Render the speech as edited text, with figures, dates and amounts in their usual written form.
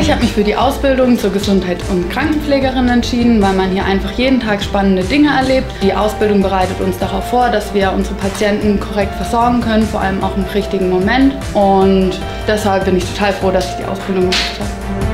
Ich habe mich für die Ausbildung zur Gesundheits- und Krankenpflegerin entschieden, weil man hier einfach jeden Tag spannende Dinge erlebt. Die Ausbildung bereitet uns darauf vor, dass wir unsere Patienten korrekt versorgen können, vor allem auch im richtigen Moment. Und deshalb bin ich total froh, dass ich die Ausbildung gemacht habe.